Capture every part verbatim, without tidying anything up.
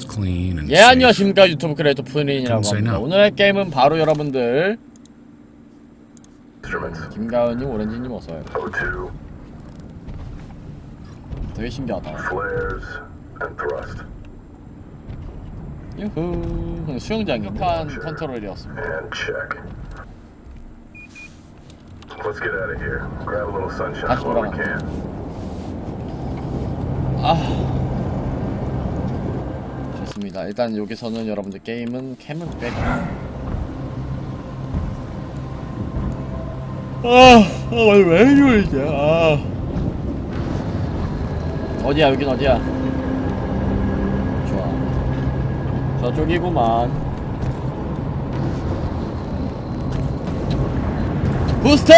예, 안녕하십니까. 유튜브 크리에이터 푸린이라고 합니다. 오늘의 게임은 바로 여러분들 김가은님, 오렌지님 어서와요. 되게 신기하다. 유후. 수영장이 한 컨트롤이었습니다. 다시 돌아간다. 아, 좋습니다. 일단 여기서는 여러분들 게임은 캠을 빼고 아, 아, 왜 이러지? 아. 어디야? 여긴 어디야? 좋아. 저쪽이구만. 부스터!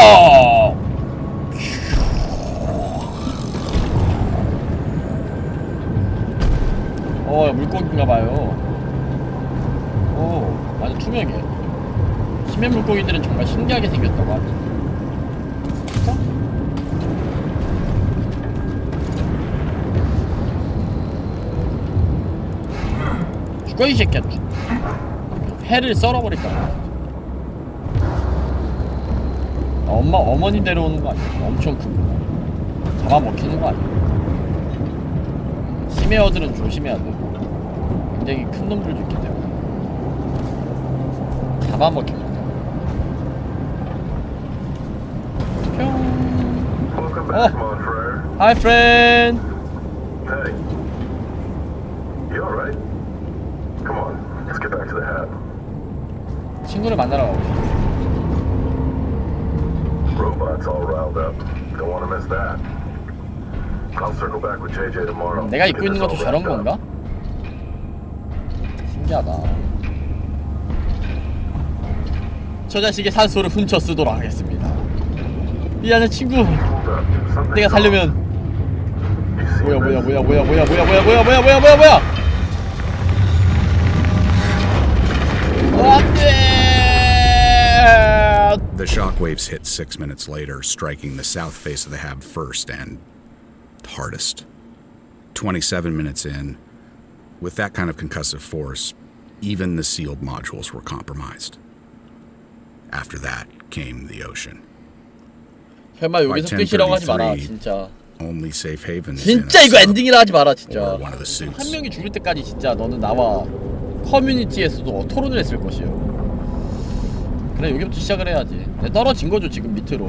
어, 물고기인가봐요. 오, 완전 투명해. 심해 물고기들은 정말 신기하게 생겼다고 하지. 진짜? 죽어 이 새끼야. 회를 썰어버릴 거야. 엄마, 어머니 데려오는 거 아니야? 엄청 큰 거. 잡아먹히는 거 아니야? 심해어들은 조심해야 돼. 굉장히 큰 놈들도 있기 때문에 잡아먹힙니다. 뿅. 어! Hi, friend. Hey. You alright? Come on, let's get back to the hab. 친구를 만나러 가고 싶어. Robots all riled up. Don't want to miss that. I'll circle back with J J tomorrow. 내가 입고 있는 것도 저런 건가? 신기하다. 저 자식의 산소를 훔쳐 쓰도록 하겠습니다. 미안해 친구. 내가 살려면 뭐야 뭐야 뭐야 뭐야 뭐야 뭐야 뭐야 뭐야 뭐야 뭐야 뭐야 뭐야 안돼. The shockwaves hit six minutes later, striking the south face of the hab first and hardest. twenty-seven minutes in, with that kind of concussive force, even the sealed modules were compromised. After that came the ocean. 설마 여기서 끝이라고 하지 마라 진짜. Only safe havens. 진짜 이거 엔딩이라 하지 마라 진짜. One of the suits. 한 명이 죽을 때까지 진짜 너는 나와 커뮤니티에서도 토론을 했을 것이요. 그래, 여기부터 시작을 해야지. 네, 떨어진 거죠 지금 밑으로.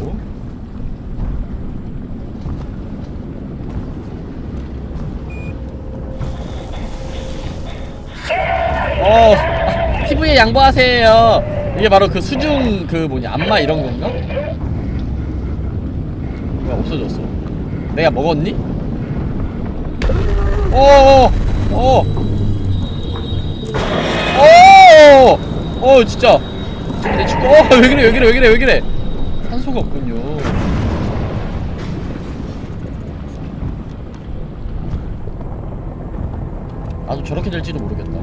어, 아, 피부에 양보하세요. 이게 바로 그 수중 그 뭐냐 안마 이런 건가? 왜 없어졌어? 내가 먹었니? 어어어 어. 어. 어, 진짜. 내 친구. 어, 왜 그래 왜 그래 왜 그래 왜 그래? 산소가 없군요. 나도 저렇게 될지도 모르겠다.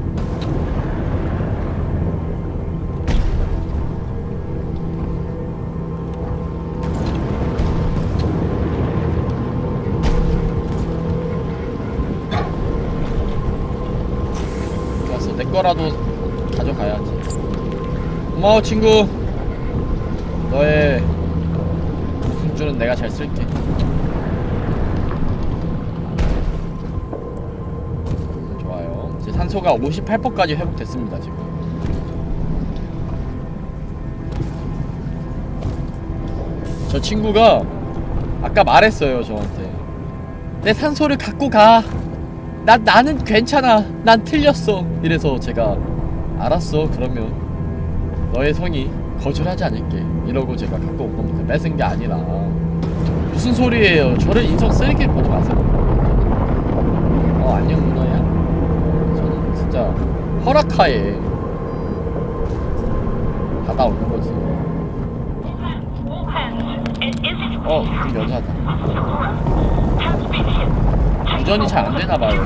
좋았어. 내 거라도 가져가야지. 고마워 친구. 너의 웃음줄은 내가 잘 쓸게. 제 산소가 오십팔 퍼센트까지 회복됐습니다 지금. 저 친구가 아까 말했어요 저한테. 내 산소를 갖고 가. 나, 나는 괜찮아. 난 틀렸어. 이래서 제가 알았어 그러면 너의 성이 거절하지 않을게 이러고 제가 갖고 온 겁니다. 뺏은 게 아니라. 무슨 소리예요. 저를 인성 쓰레기 보지 마세요. 어, 안녕 누나야. 저는 진짜 허락하에 받아오는 거지. 어, 이 여자다. 유전이 잘 안 되나 봐요.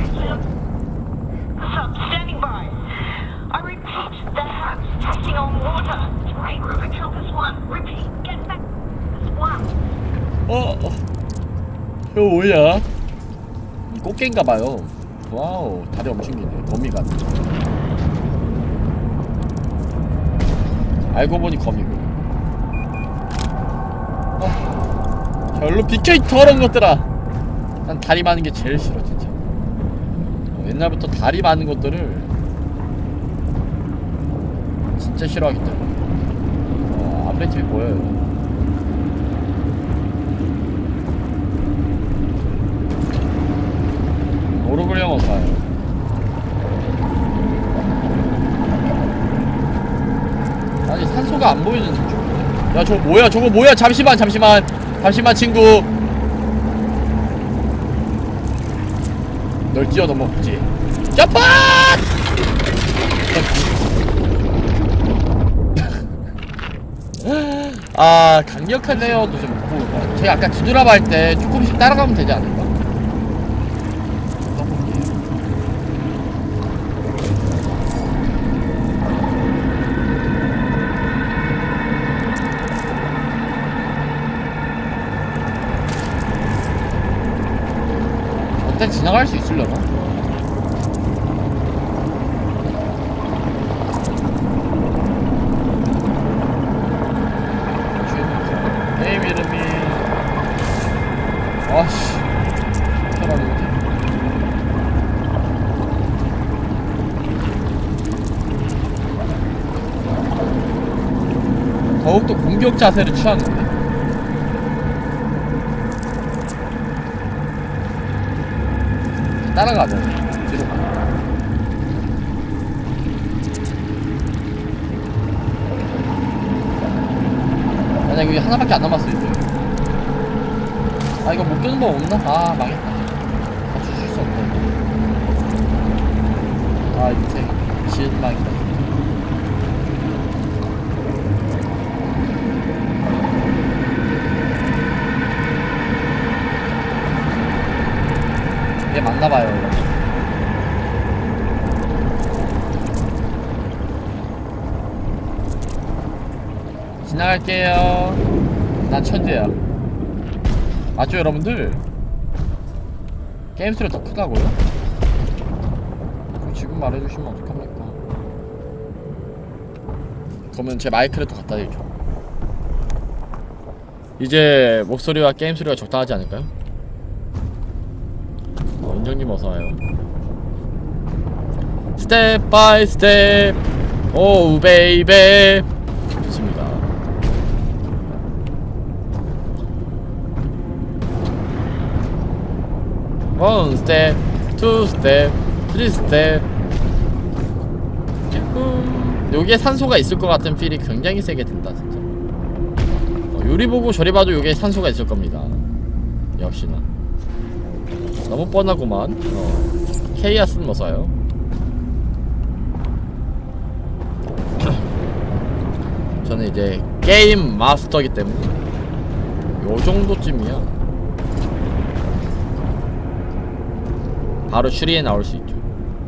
어, 어, 이거 뭐야? 이 꽃게인가 봐요. 와우, 다리 엄청 기네. 거미가. 알고 보니 거미고. 어, 별로 비켜 이 더러운 것들아. 난 다리 많은 게 제일 싫어 진짜. 어, 옛날부터 다리 많은 것들을 진짜 싫어하기 때문에. 어, 앞에 팀이 보여요. 오르그레 어서 와요. 아니 산소가 안 보이는 중. 야 저거 뭐야 저거 뭐야. 잠시만 잠시만 잠시만 친구. 널 뛰어넘었지. 점프! 아 강력한 레어도 좀 있고. 제가 아까 뒤돌아봐 할 때 조금씩 따라가면 되지 않을까? 일단 지나갈 수 있으려나? 게임 이름이 아씨 잘하는데. 더욱더 공격 자세를 취하는데. 따라가자. 뒤로 가. 야, 여기 하나밖에 안 남았어 이제. 아 이거 못 끄는 법 없나? 아 망했다. 아 주실 수 없네. 아 밑에 지은망이다. 얘 맞나봐요 여러분. 지나갈게요. 난 천재야. 맞죠 여러분들? 게임 소리가 더 크다고요? 지금 말해주시면 어떡합니까? 그러면 제 마이크를 더 갖다 대죠. 이제 목소리와 게임 소리가 적당하지 않을까요? 어, 은정님 어서와요. 스텝 바이 스텝 오 베이베. 좋습니다. 원 스텝 투 스텝 쓰리 스텝. 요게 산소가 있을 것 같은 필이 굉장히 세게 든다 진짜. 어, 요리 보고 저리 봐도 요게 산소가 있을 겁니다. 역시나 너무 뻔하구만. 어. 케이아스는 어서요. 저는 이제 게임 마스터이기 때문에 요 정도쯤이야 바로 추리에 나올 수 있죠.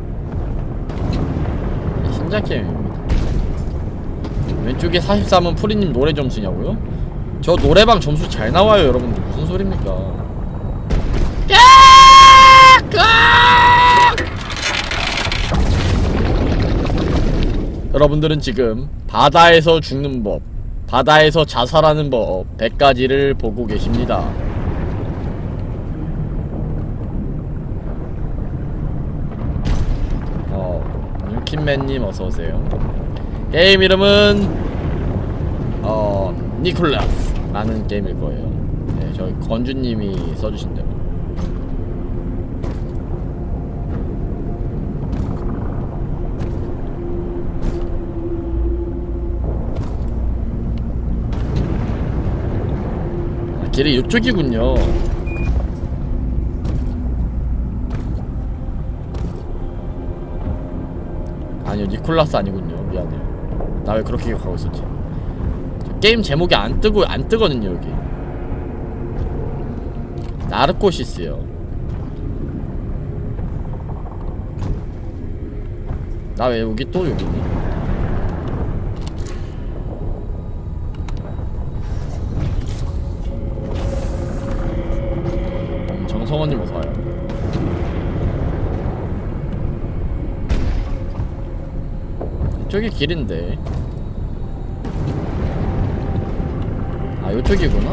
신작 게임입니다. 왼쪽에 사십삼은 프리님 노래 점수냐고요? 저 노래방 점수 잘 나와요 여러분들. 무슨 소리입니까? 여러분들은 지금 바다에서 죽는 법, 바다에서 자살하는 법 백 가지를 보고 계십니다. 어, 뉴킨맨님 어서오세요. 게임 이름은 어, 니콜라스 라는 게임일 거예요. 네, 저희 건주님이 써주신 대로. 길이 이쪽이군요. 아니요 니콜라스 아니군요. 미안해요. 나 왜 그렇게 기억하고 있었지? 게임 제목이 안 뜨고 안 뜨거든요 여기. 나르코시스요. 나 왜 여기 또 여기니? 정성원님 어서와요. 이쪽이 길인데. 아, 이쪽이구나.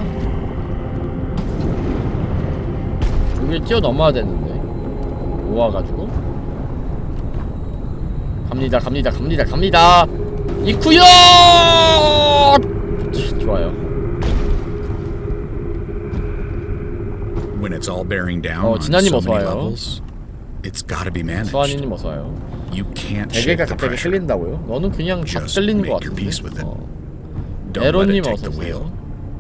여길 뛰어넘어야 되는데. 모아가지고. 갑니다, 갑니다, 갑니다, 갑니다! 이쿠요! 좋아요. When it's all bearing down 어, on 진아님 so 어서 many 와요. levels, it's gotta be managed. 수아니님 어서와요. You can't shake 베개가 the 갑자기 pressure. 끌린다고요? 너는 그냥 다 Just 끌리는 것 make your 같은데. peace with it. 어. Don't let 에로님 it take the 어서오세요. wheel.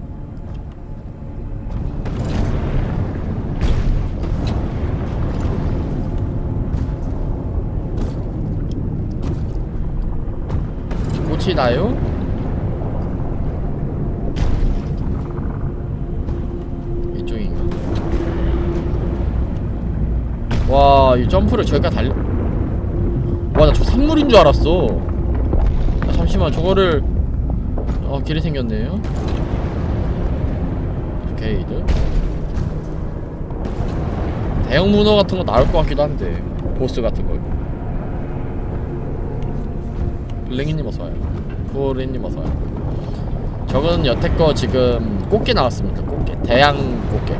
꽃이 나요? 이쪽인가? 와, 이 점프를 저기가 달려. 와, 나 저 산물인 줄 알았어. 아, 잠시만, 저거를. 어, 길이 생겼네요. 게이드. 대형 문어 같은 거 나올 것 같기도 한데. 보스 같은 거. 블랭이님 어서와요. 쿠오리님 어서와요. 저거는 여태껏 지금 꽃게 나왔습니다. 꽃게. 대양 꽃게.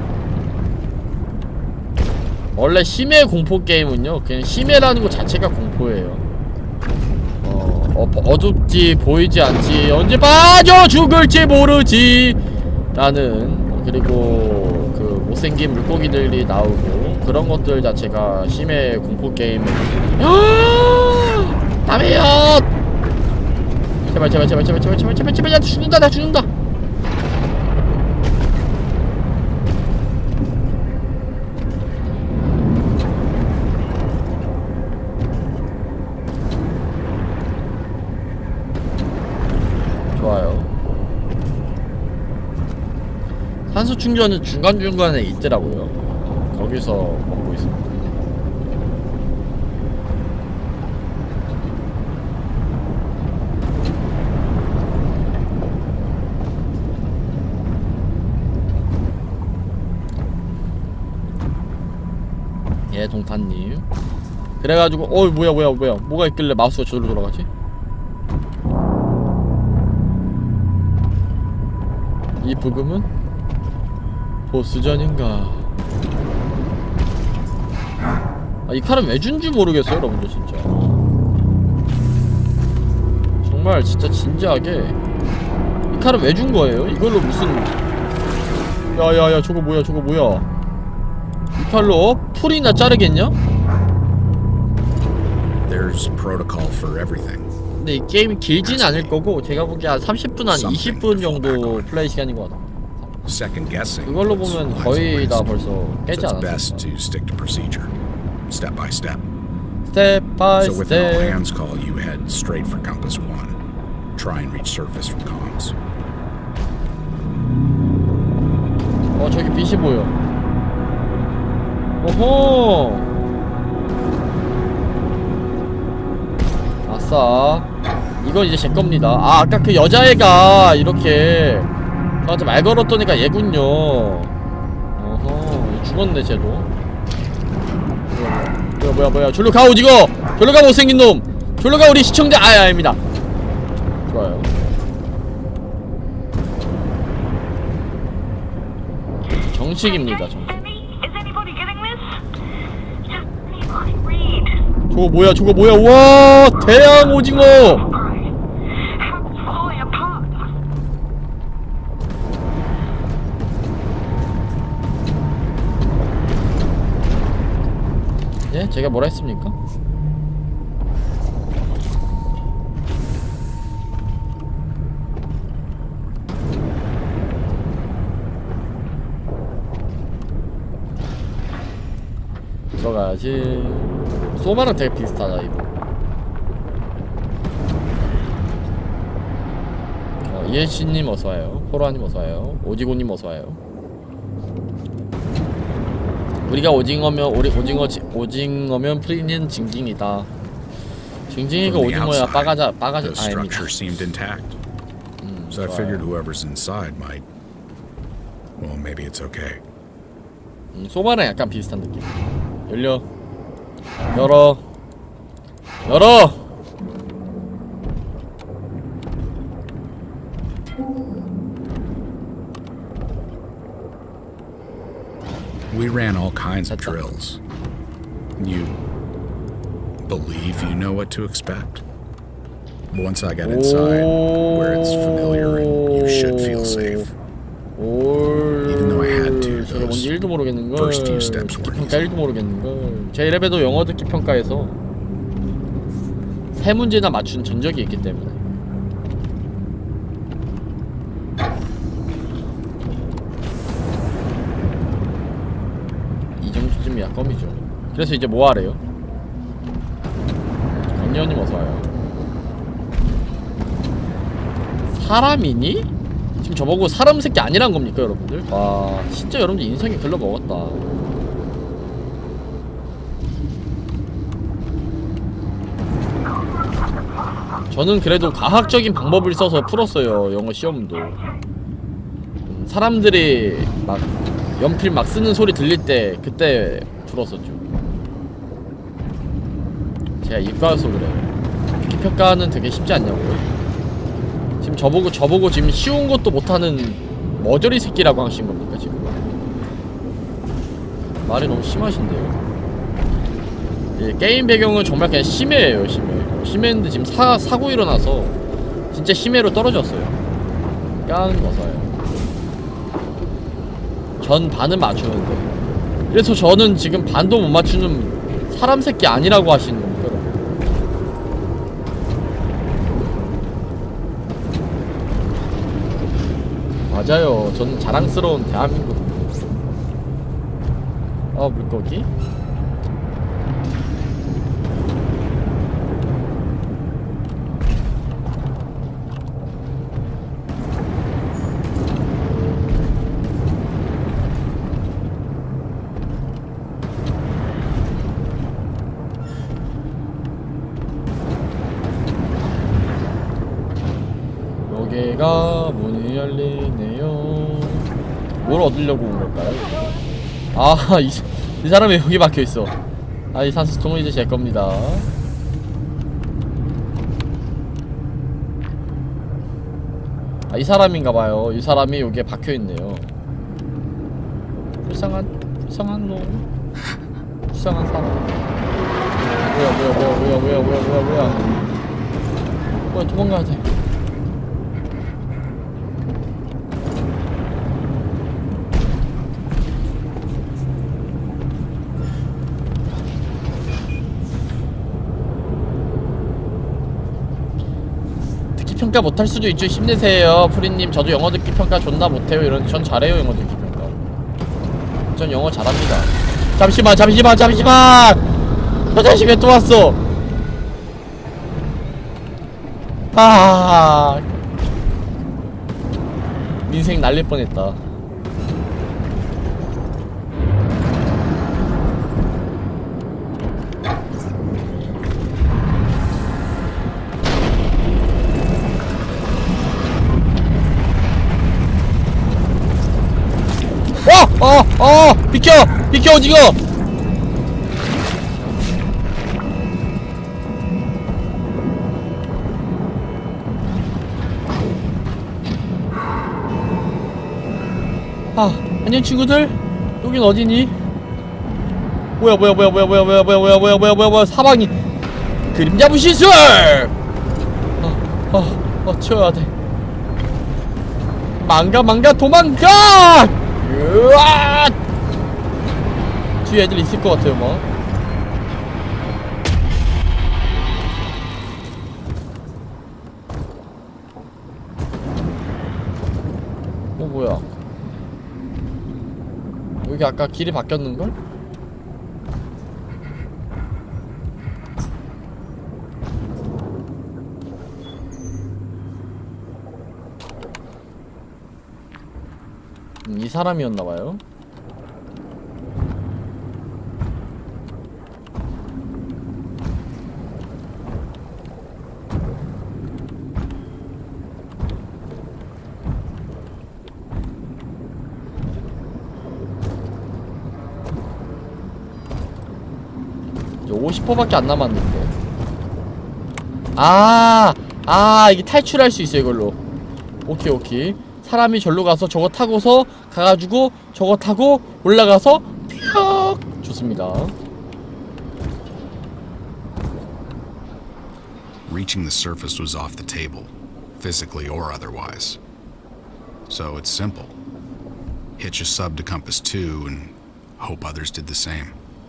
원래 심해 공포 게임은요, 그냥 심해라는 것 자체가 공포예요. 어, 어 어둡지, 보이지 않지, 언제 빠져 죽을지 모르지 라는, 그리고 그 못생긴 물고기들이 나오고 그런 것들 자체가 심해 공포 게임을. 남이요! 제발 제발 제발 제발 제발 제발 제발 제발. 야, 죽는다, 나 죽는다. 좋아요. 산소 충전은 중간중간에 있더라고요. 거기서 먹고 있습니다. 예, 동탄님. 그래가지고 어이 뭐야 뭐야 뭐야 뭐가 있길래 마우스가 저리로 돌아가지? 이 부금은 보스전인가? 아, 이 칼은 왜 준지 모르겠어요, 여러분들. 진짜 정말 진짜 진지하게 이 칼은 왜 준 거예요? 이걸로 무슨. 야야야, 저거 뭐야 저거 뭐야. 이 칼로 풀이나 자르겠냐? There's protocol for everything. 근데 이 게임이 길진 않을 거고, 제가 보기에 한 삼십 분, 한 이십 분 정도 플레이 시간인 것 같아. Second guessing. 그걸로 보면 거의 다 벌써 깨지 So it's best 않았을까. to stick to procedure, step by step. 스텝 바이 So with an all 스텝. hands call, you head straight for Compass One. Try and reach surface from comms. 어, 저기 빛이 보여. 오호. 아싸. 이건 이제 제 겁니다. 아, 아까 그 여자애가 이렇게 저한테 말 걸었더니까 얘군요. 어허, 죽었네 쟤도. 뭐야 뭐야 뭐야. 졸로 가 오지거. 졸로 가 못생긴 놈. 졸로 가 우리 시청자. 아야, 아닙니다. 좋아요. 정식입니다, 정식. 저거 뭐야, 저거 뭐야. 와, 대양 오징어. 예? 제가 뭐라 했습니까? 들어가야지. 소마랑 되게 비슷하다 이거. 어, 이해씨님 어서와요. 포로아님 어서와요. 오지고님 어서와요. 우리가 오징어면 우리 오징어 지, 오징어면 프리는 징징이다. 징징이가 From the 오징어야. outside, 빠가자 빠가자. the 아닙니다. structure seemed intact. 음, So I 좋아요. figured whoever's inside might. Well, maybe it's okay. 음, 소바랑 약간 비슷한 느낌. 열려. 열어. 열어. We ran all kinds of That's a- drills. You believe you know what to expect? Once I got inside, where it's familiar and you should feel safe. Even though I had to, 제가 those 뭔지 일도 모르겠는 걸. first few steps weren't 평가 일도 모르겠는 걸. 제 레벨도 영어 듣기 평가에서 세 문제나 맞춘 전적이 있기 때문에. 이 정도쯤이야 껌이죠. 그래서 이제 뭐 하래요? 강연님 어서와요. 사람이니? 지금 저보고 사람 새끼 아니란 겁니까 여러분들? 와 진짜 여러분들 인성이 글러 먹었다. 저는 그래도 과학적인 방법을 써서 풀었어요 영어 시험도. 음, 사람들이 막 연필 막 쓰는 소리 들릴 때 그때 풀었었죠. 제가 이과여서 그래요. 비평가는 되게 쉽지 않냐고요? 지금 저보고 저보고 지금 쉬운 것도 못하는 머저리 새끼라고 하신 겁니까 지금? 말이 너무 심하신데요. 예, 게임 배경은 정말 그냥 심해예요 심해. 심해인데 지금 사, 사고 일어나서 진짜 심해로 떨어졌어요. 깡 어서요. 전 반은 맞추는데 그래서 저는 지금 반도 못 맞추는 사람 새끼 아니라고 하시는 겁니까 여러분? 맞아요. 저는 자랑스러운 대한민국. 아 물고기? 여기가 문이 열리네요. 뭘 얻으려고 온 걸까요? 아, 이, 이 사람이 여기 막혀있어. 아, 이 산소통은 이제 제 겁니다. 아, 이 사람인가봐요. 이 사람이 여기에 박혀있네요. 불쌍한, 불쌍한 놈. 불쌍한 사람. 뭐야, 뭐야, 뭐야, 뭐야, 뭐야, 뭐야, 뭐야, 뭐야. 뭐야, 도망가야 돼. 평가 못할 수도 있죠. 힘내세요 프리님. 저도 영어 듣기 평가 존나 못해요. 이런 전 잘해요 영어 듣기 평가. 전 영어 잘합니다. 잠시만 잠시만 잠시만. 저 자식 왜 또 왔어? 아 민생 날릴 뻔했다. 어! 어! 어! 비켜! 비켜 오징어! 아 안녕 친구들. 여긴 어디니? 뭐야 뭐야 뭐야 뭐야 뭐야 뭐야 뭐야 뭐야 뭐야 뭐야 뭐야 뭐야 사방이 그림자 부시술! 어, 어, 어 치워야 돼. 망가 망가 도망가! 으아! 뒤에 애들 있을 것 같아요, 뭐. 어, 뭐야. 여기 아까 길이 바뀌었는걸? 음, 이 사람이었나봐요. 오십 퍼센트밖에 안 남았는데. 아, 아 이게 탈출할 수 있어 이걸로. 오케이 오케이. 사람이 절로 가서 저거 타고서 가가지고 저거 타고 올라가서 펴 좋습니다. Reaching the surface was off the table, physically or otherwise. So it's simple. Hitch a sub to compass two and hope others did the same.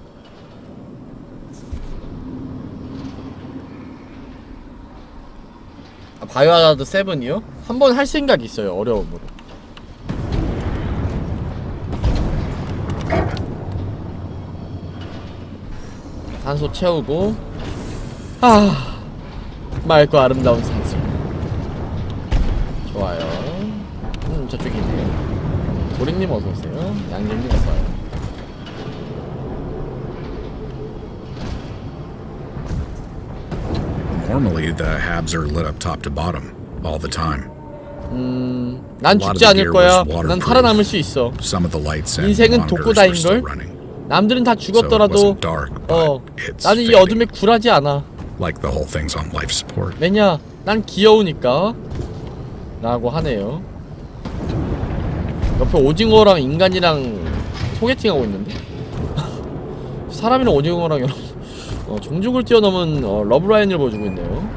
아, 바이오하자드 세븐이요? 한번 할 생각이 있어요. 어려움으로. 산소 채우고 아 맑고 아름다운 산소. 좋아요. 음 저쪽에 있네요. 도리님 어서오세요. 양갱님 어서와요. Normally, the habs are lit up top to bottom all the time. 음, 난 죽지 않을 거야. 난 살아남을 수 있어. Some of the lights and 인생은 monitors were 독고다인 still 걸. running. 남들은 다 죽었더라도 So it wasn't dark, 어, but it's 나는 이 fading. 어둠에 굴하지 않아. Like the whole thing's on life support. 왜냐? 난 귀여우니까. 라고 하네요. 옆에 오징어랑 인간이랑 소개팅하고 있는데? 사람이랑 오징어랑 여러분 어, 종족을 뛰어넘은 어, 러브라인을 보여주고 있네요.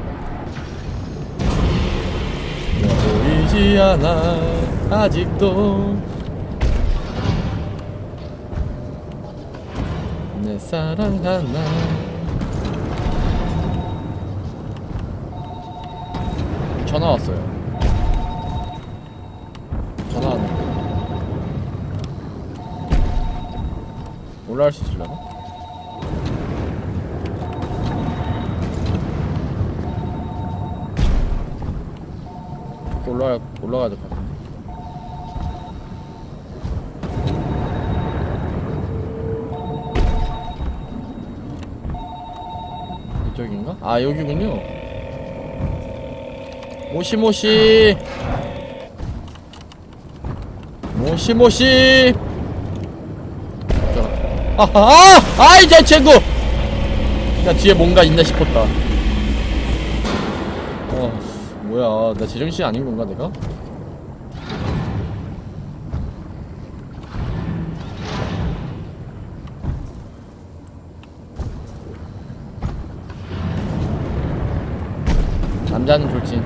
보이지 않아 아직도 내 사랑 하나. 전화 왔어요. 전화 왔는데 올라갈 수 있으려나? 올라가, 올라가야 될 것 같은데. 이쪽인가? 아 여기군요. 모시모시 모시모시 아하 아이 제 친구 나 뒤에 뭔가 있나 싶었다. 어 뭐야 나 제정신이 아닌 건가 내가? 남자는 돌진.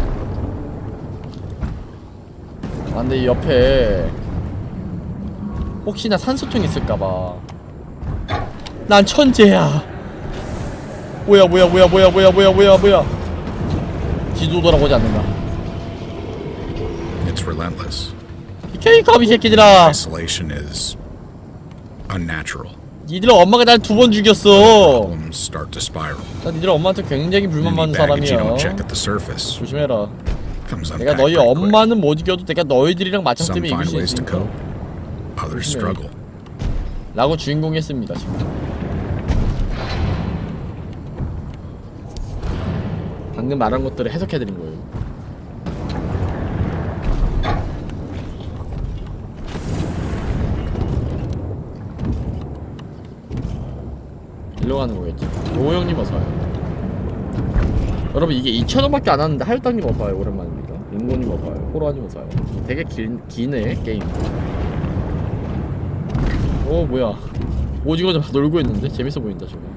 아 근데 이 옆에 혹시나 산소통 있을까봐. 난 천재야. 뭐야 뭐야 뭐야 뭐야 뭐야 뭐야 뭐야 뭐야. 뒤도 돌아보지 않는다. It's relentless. 비켜 이 거미 새끼들아. Isolation is unnatural. 니들 엄마가 날 두 번 죽였어. Problems start to spiral. 나 니들 엄마한테 굉장히 불만 많은 Any baggage you 사람이야. don't check at the surface 조심해라. comes 내가 unpacked 너희 pretty quick. 엄마는 못 이겨도 내가 너희들이랑 맞짱 Some 뜨면 이길 find 수 ways to 있으니까. cope. Others 조심해. struggle. 라고 주인공이 했습니다 지금. 방금 말한 것들을 해석해드린 거예요. 일로 가는 거겠지. 오형님 어서와요. 여러분 이게 이천 원밖에 안 하는데 하율땅님 어서와요. 오랜만입니다. 링고님 어서와요. 호로아님 어서와요. 되게 길, 기네 게임. 오 뭐야 오징어 좀 놀고 있는데? 재밌어 보인다 저거.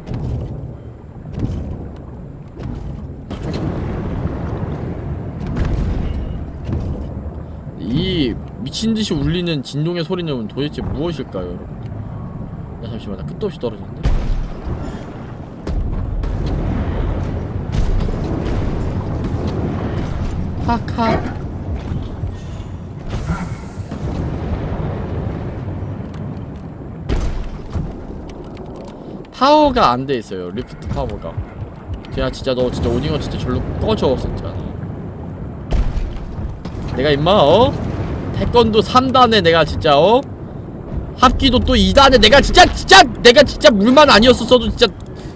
이 미친듯이 울리는 진동의 소리는 도대체 무엇일까요 여러분? 야 잠시만 나 끝도 없이 떨어지는데? 하하 파워가 안 돼 있어요. 리프트 파워가. 제가 진짜 너 진짜 오징어 진짜 절로 꺼져 진짜. 내가 임마 어? 태권도 삼 단에 내가 진짜 어? 합기도 또 이 단에 내가 진짜 진짜 내가 진짜 물만 아니었었어도 진짜.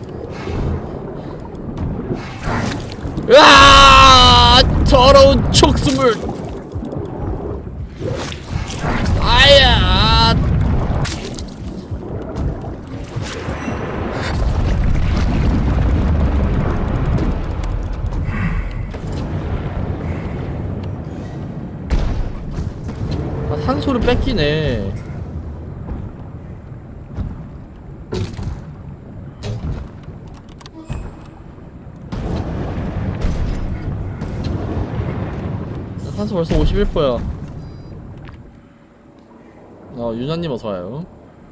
으아 더러운 촉수물. 아야. 산소를 뺏기네. 산소 벌써 오십일 퍼센트야. 어, 유나님 어서와요.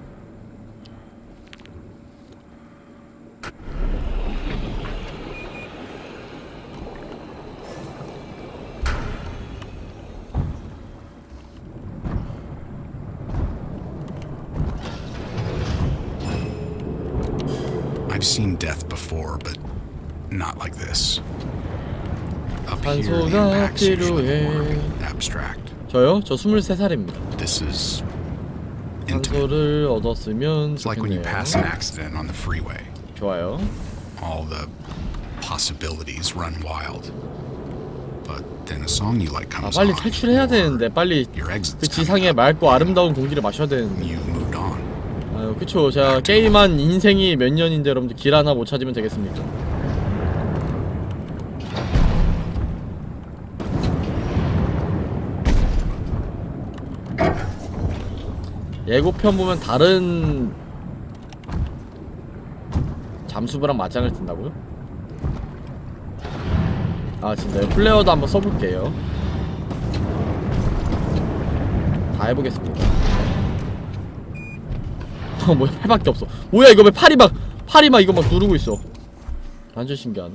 I've seen death before, but not like this. Up here, the 산소가 impacts usually 필요해. more abstract. 저요? 저 스물세 살입니다. This is intimate. 산소를 얻었으면 It's like when you 좋겠네요. pass an accident on the freeway. 좋아요. All the possibilities run wild. But then a song you like 아, comes 빨리 on. 탈출해야 되는데 빨리 Your 그 exit's 지상의 coming up. 맑고 아름다운 공기를 마셔야 되는데. You've moved on. 아유, 그쵸. 제가 게임한 인생이 몇 년인데 여러분들 길 하나 못 찾으면 되겠습니까? 예고편 보면 다른 잠수부랑 맞짱을 뜬다고요? 아 진짜요? 플레어도 한번 써볼게요. 다 해보겠습니다. 어 뭐야 팔밖에 없어. 뭐야 이거 왜 팔이 막 팔이 막 이거 막 누르고 있어. 완전 신기하네.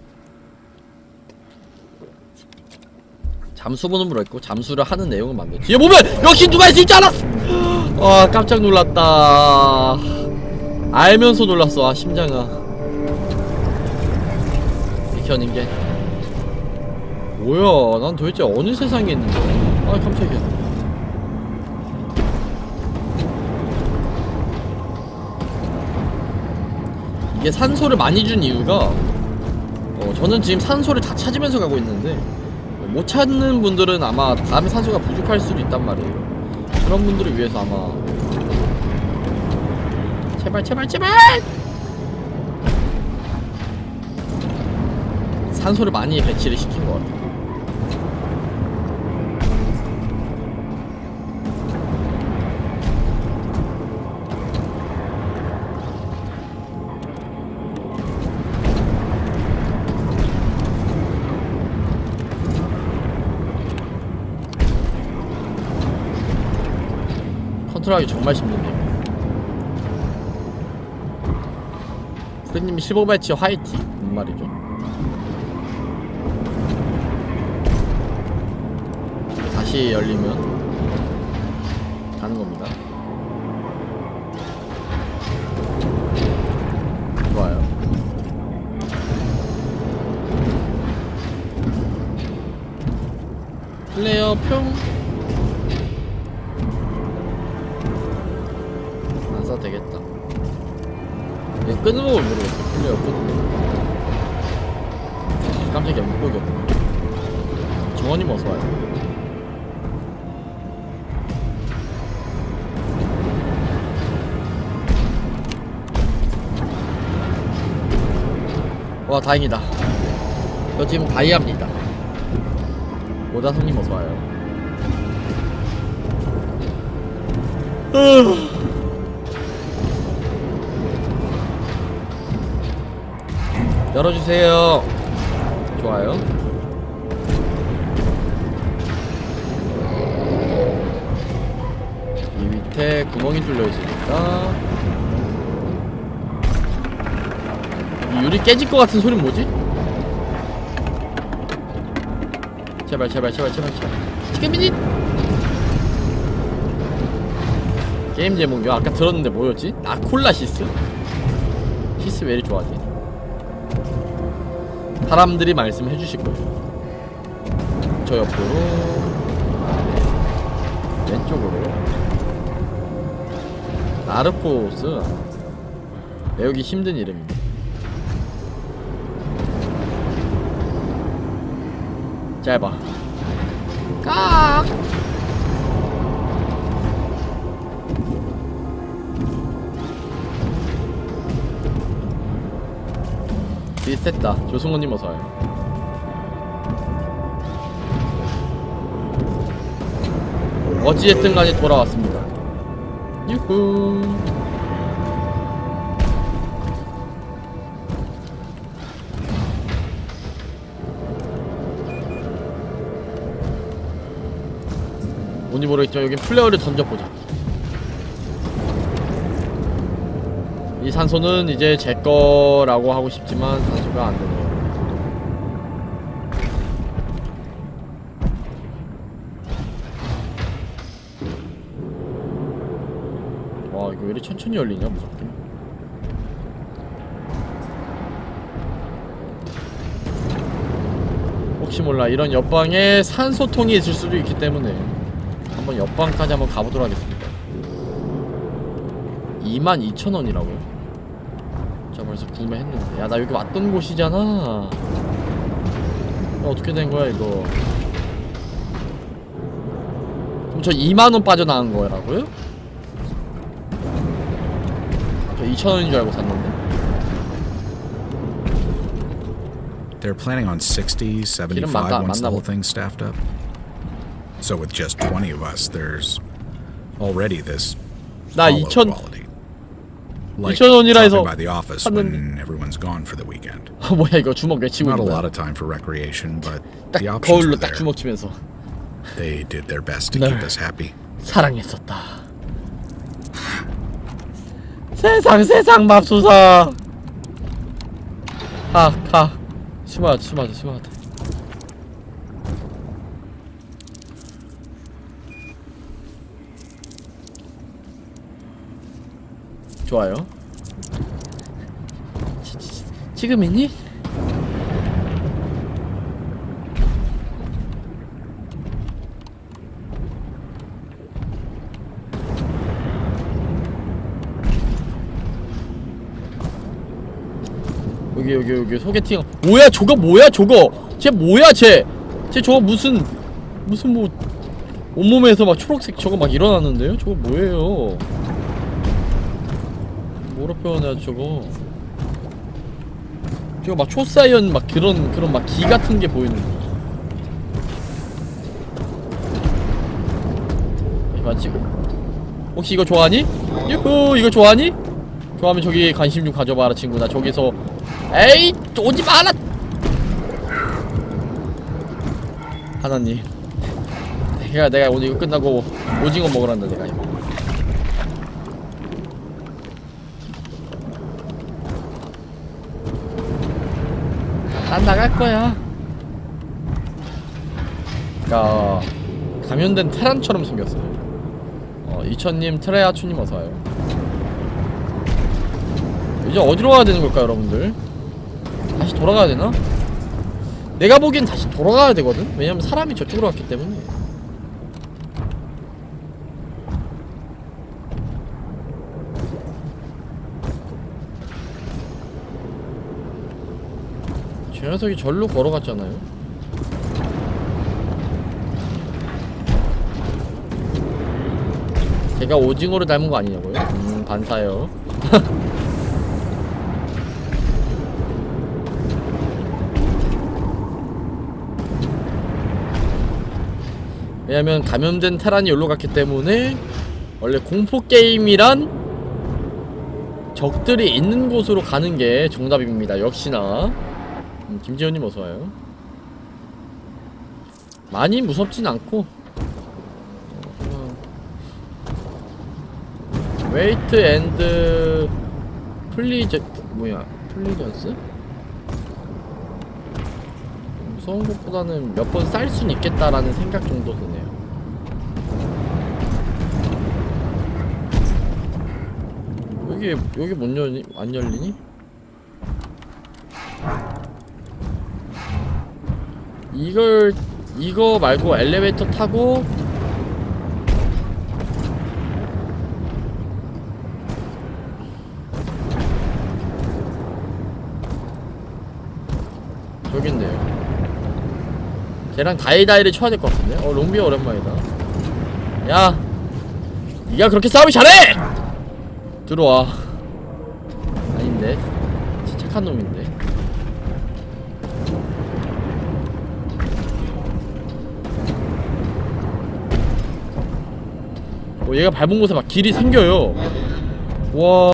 잠수부는 있고 잠수를 하는 내용은 맞네. 뒤에 보면 역시 누가 있을 줄 알았어. 아 깜짝 놀랐다. 알면서 놀랐어. 아 심장아. 비켜는 게 뭐야? 난 도대체 어느 세상에 있는 거야? 아 깜짝이야. 이게 산소를 많이 준 이유가 어, 저는 지금 산소를 다 찾으면서 가고 있는데 못 찾는 분들은 아마 다음에 산소가 부족할 수도 있단 말이에요. 그런 분들을 위해서 아마 제발 제발 제발 산소를 많이 배치를 시킨 것 같아요. 컨트롤하기 정말 힘든데요. 프레님이 십오 배치 화이팅 뭔 말이죠? 다시 열리면 가는 겁니다. 좋아요. 플레이어 평 안 써도 되겠다. 얘 끄는 법을 모르겠어. 플레이어 끄는 법. 깜짝이야 물고기였구나. 정원님 어서와요. 와 다행이다. 저 지금 다이아입니다. 오다성님 어서와요. 열어주세요. 좋아요. 이 밑에 구멍이 뚫려 있으니까 이 유리 깨질 것 같은 소리는 뭐지? 제발 제발 제발 제발 제발 치킨미닛! 게임 제목이요? 아까 들었는데 뭐였지? 아 콜라시스? 시스 왜 이리 좋아하지? 사람들이 말씀해 주실 거예요. 저 옆으로 왼쪽으로 나르코스 외우기 힘든 이름입니다. 짧아. 깍! 비슷했다. 조승호님 어서와요. 어찌됐든 간에 돌아왔습니다. 유후. 뭔지 모르겠지만 여기 플레어를 던져보자. 이 산소는 이제 제 거라고 하고 싶지만 산소가 안 되네요. 와, 이거 왜 이렇게 천천히 열리냐, 무섭게. 혹시 몰라, 이런 옆방에 산소통이 있을 수도 있기 때문에 한번 옆방까지 한번 가보도록 하겠습니다. 이만 이천 원이라고요? 자, 벌써 구매했는데. 야, 나 여기 왔던 곳이잖아. 야, 어떻게 된 거야, 이거. 그럼 저 이만 원 빠져나간 거라고요? 저 이천 원인 줄 알고 샀는데. They're planning on sixty, seventy-five once the whole thing's staffed up. So with just twenty of us, there's already this 나 hollow 이천 quality. Like 이천 원이라 해서 stopping by the office when everyone's gone for the weekend. 뭐야 이거 주먹 내치고 Not a 있는 lot 거야. of time for recreation, but 딱 the options 거울로 were 딱 there. 주먹 치면서 They did their best to 네. keep us happy. 사랑했었다. 세상 세상 맙소사. 가 가. 심하다 심하다 심하다. 좋아요. 지, 지, 지금 있니? 여기 여기 여기 소개팅. 뭐야 저거 뭐야 저거. 쟤 뭐야 쟤. 쟤 저거 무슨 무슨 뭐 온몸에서 막 초록색 저거 막 일어났는데요? 저거 뭐예요? 뭐라 표현해야 저거. 저거 막 초사이언 막 그런 그런 막 기 같은 게 보이는 거. 맞지? 혹시 이거 좋아하니? 유후 이거 좋아하니? 좋아하면 저기 관심 좀 가져봐라 친구. 나 저기서 에이 오지 마라. 하나님, 내가 내가 오늘 이거 끝나고 오징어 먹으란다 내가 이거. 난 나갈 거야. 야, 감염된 테란처럼 생겼어요. 어, 이천님, 트레아추님 어서와요. 이제 어디로 가야 되는 걸까요, 여러분들? 다시 돌아가야 되나? 내가 보기엔 다시 돌아가야 되거든? 왜냐면 사람이 저쪽으로 갔기 때문에. 저 녀석이 절로 걸어갔잖아요? 제가 오징어를 닮은 거 아니냐고요? 음, 반사요. 왜냐면 감염된 테란이 여기로 갔기 때문에 원래 공포게임이란 적들이 있는 곳으로 가는 게 정답입니다. 역시나. 음, 김지현님 어서와요. 많이 무섭진 않고 웨이트 앤드 플리저 뭐야 플리전스? 무서운 것보다는 몇 번 쌀 순 있겠다라는 생각 정도 드네요. 여기 여기 못 열니? 안 열리니? 이걸 이거 말고 엘리베이터 타고 저기 있네요. 걔랑 다이다이를 쳐야 될 것 같은데? 어, 롱비어 오랜만이다. 야! 니가 그렇게 싸움이 잘해! 들어와. 아닌데. 진짜 착한 놈인데. 어, 얘가 밟은 곳에 막 길이 생겨요. 와.